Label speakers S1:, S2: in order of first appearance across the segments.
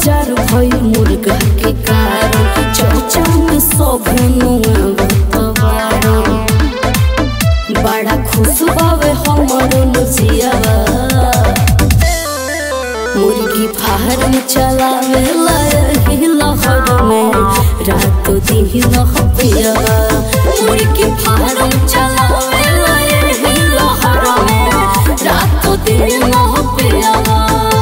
S1: बाजार भई मुर्गा के कारण चर्चा में सब बड़ा खुश बावे हमरो नसियावा मुर्गी फार्म चलावे लही लहर में रात दिन पियावा मुर्गी फार्म चलावे लही लहर में रात दिन पियावा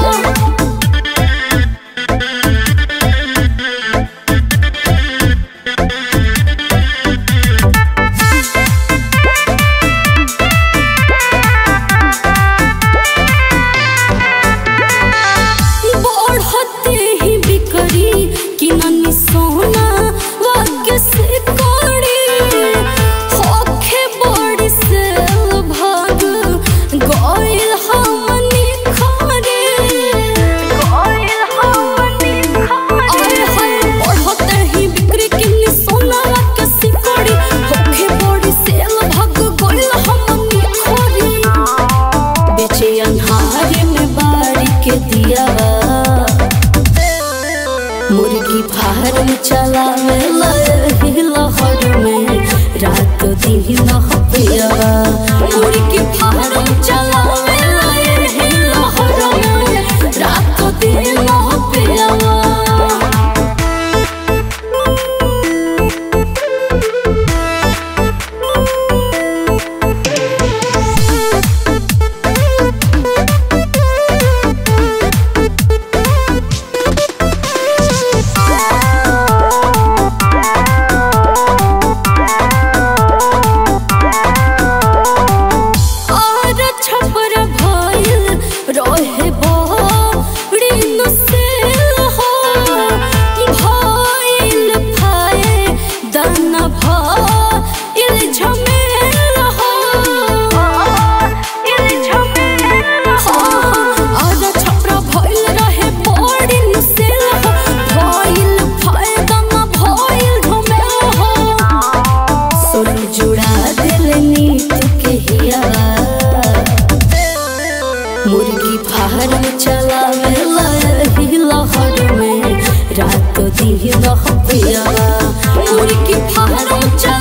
S1: मुर्गी फार्म चलावे लही लहर में रात दिन पियावा मुर्गी फार्म चलावे लही लहर में रात दिन पियावा मुर्गी फार्म चलावे लही लहर में रात दिन पियावा मुर्गी फार्म